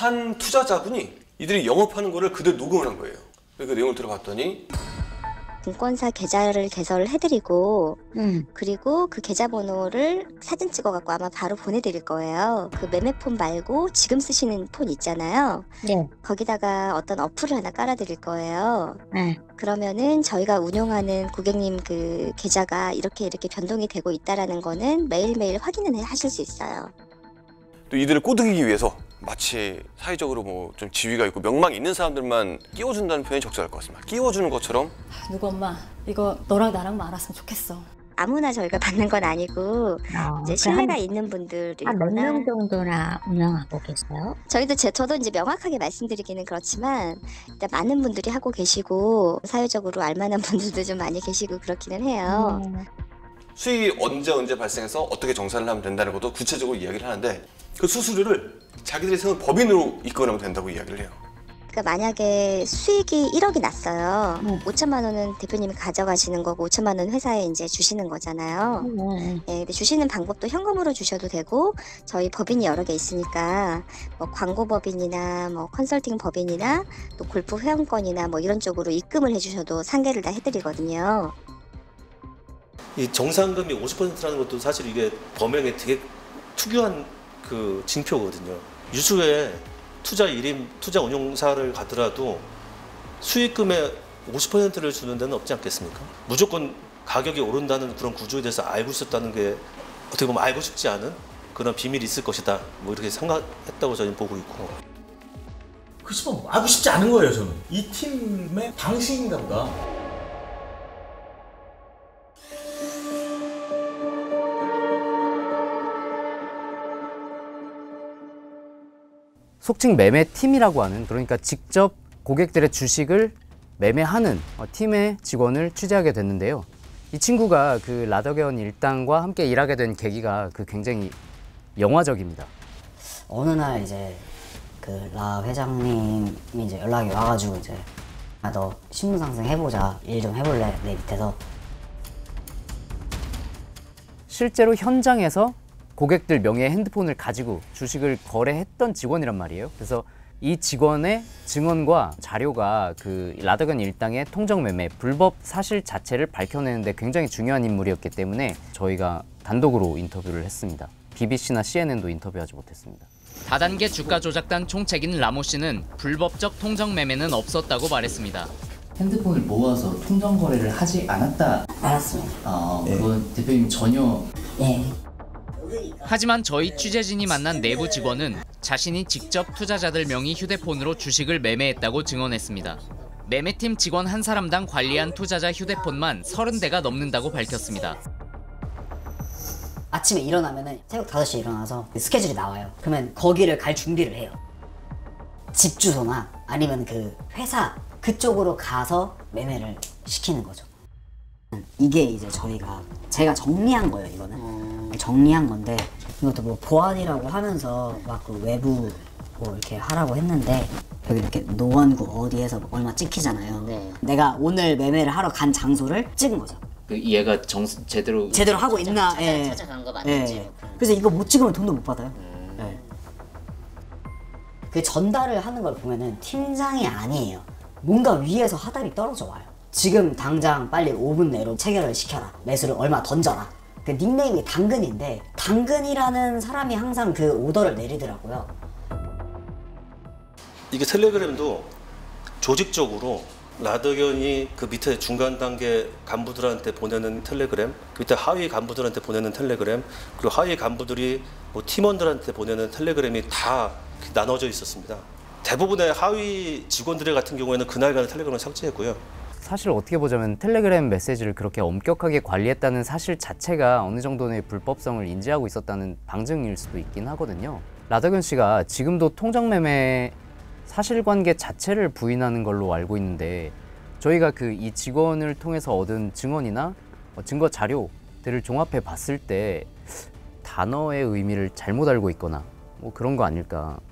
한 투자자분이 이들이 영업하는 거를 그대로 녹음을 한 거예요. 그 내용을 들어봤더니 증권사 계좌를 개설을 해드리고 그리고 그 계좌번호를 사진 찍어갖고 아마 바로 보내드릴 거예요. 그 매매폰 말고 지금 쓰시는 폰 있잖아요. 네. 거기다가 어떤 어플을 하나 깔아드릴 거예요. 네. 그러면은 저희가 운용하는 고객님 그 계좌가 이렇게 변동이 되고 있다라는 거는 매일매일 확인을 하실 수 있어요. 또 이들을 꼬드기기 위해서 마치 사회적으로 뭐 좀 지위가 있고 명망이 있는 사람들만 끼워준다는 표현이 적절할 것 같습니다. 끼워주는 것처럼. 누구 엄마, 이거 너랑 나랑만 알았으면 좋겠어. 아무나 저희가 받는 건 아니고 이제 신뢰가 있는 분들이거나. 몇 명 정도나 운영하고 계세요? 저도 이제 명확하게 말씀드리기는 그렇지만 일단 많은 분들이 하고 계시고 사회적으로 알만한 분들도 좀 많이 계시고 그렇기는 해요. 수익이 언제 발생해서 어떻게 정산을 하면 된다는 것도 구체적으로 이야기를 하는데 그 수수료를 자기들이 세운 법인으로 입금하면 된다고 이야기를 해요. 그러니까 만약에 수익이 1억이 났어요. 5천만 원은 대표님이 가져가시는 거고 5천만 원 회사에 이제 주시는 거잖아요. 네, 근데 주시는 방법도 현금으로 주셔도 되고 저희 법인이 여러 개 있으니까 뭐 광고 법인이나 뭐 컨설팅 법인이나 또 골프 회원권이나 뭐 이런 쪽으로 입금을 해주셔도 상계를 다 해드리거든요. 이 정산금이 50%라는 것도 사실 이게 범행에 되게 특유한 그 징표거든요. 유수에 투자 일임, 투자 운용사를 가더라도 수익금의 50%를 주는 데는 없지 않겠습니까? 무조건 가격이 오른다는 그런 구조에 대해서 알고 있었다는 게 어떻게 보면 알고 싶지 않은 그런 비밀이 있을 것이다. 뭐 이렇게 생각했다고 저는 보고 있고. 그래서 뭐 알고 싶지 않은 거예요, 저는. 이 팀의 방식인가 보다. 속칭 매매팀이라고 하는, 그러니까 직접 고객들의 주식을 매매하는 팀의 직원을 취재하게 됐는데요. 이 친구가 그 라더견 일당과 함께 일하게 된 계기가 굉장히 영화적입니다. 어느 날 이제 그 라 회장님이 이제 연락이 와가지고 이제 너 신분 상승 해보자, 일 좀 해볼래? 내 밑에서. 실제로 현장에서 고객들 명의의 핸드폰을 가지고 주식을 거래했던 직원이란 말이에요. 그래서 이 직원의 증언과 자료가 그 라더견 일당의 통정 매매 불법 사실 자체를 밝혀내는데 굉장히 중요한 인물이었기 때문에 저희가 단독으로 인터뷰를 했습니다. BBC나 CNN도 인터뷰하지 못했습니다. 다단계 주가 조작단 총책인 라모 씨는 불법적 통정 매매는 없었다고 말했습니다. 핸드폰을 모아서 통정 거래를 하지 않았다. 알았습니다. 그건 대표님 전혀. 예. 하지만 저희 취재진이 만난 내부 직원은 자신이 직접 투자자들 명의 휴대폰으로 주식을 매매했다고 증언했습니다. 매매팀 직원 한 사람당 관리한 투자자 휴대폰만 30대가 넘는다고 밝혔습니다. 아침에 일어나면은 새벽 5시에 일어나서 스케줄이 나와요. 그러면 거기를 갈 준비를 해요. 집 주소나 아니면 그 회사 그쪽으로 가서 매매를 시키는 거죠. 이게 이제 제가 정리한 거예요, 이거는. 정리한 건데 이것도 뭐 보안이라고 하면서 막 그 외부 뭐 이렇게 하라고 했는데 여기 이렇게 노원구 어디에서 얼마 찍히잖아요. 네. 내가 오늘 매매를 하러 간 장소를 찍은 거죠. 얘가 제대로 하고 있나? 찾아간 거 맞는지. 예. 그래서 이거 못 찍으면 돈도 못 받아요. 예. 그 전달을 하는 걸 보면은 팀장이 아니에요. 뭔가 위에서 하달이 떨어져 와요. 지금 당장 빨리 5분 내로 체결을 시켜라. 매수를 얼마 던져라. 그 닉네임이 당근인데 당근이라는 사람이 항상 그 오더를 내리더라고요. 이게 텔레그램도 조직적으로 라더견이 그 밑에 중간 단계 간부들한테 보내는 텔레그램, 그 밑에 하위 간부들한테 보내는 텔레그램, 그리고 하위 간부들이 뭐 팀원들한테 보내는 텔레그램이 다 나눠져 있었습니다. 대부분의 하위 직원들 같은 경우에는 그날가는 텔레그램을 삭제했고요. 사실 어떻게 보자면 텔레그램 메시지를 그렇게 엄격하게 관리했다는 사실 자체가 어느 정도의 불법성을 인지하고 있었다는 방증일 수도 있긴 하거든요. 라더견 씨가 지금도 통정매매 사실관계 자체를 부인하는 걸로 알고 있는데 저희가 이 직원을 통해서 얻은 증언이나 증거 자료들을 종합해 봤을 때 단어의 의미를 잘못 알고 있거나 뭐 그런 거 아닐까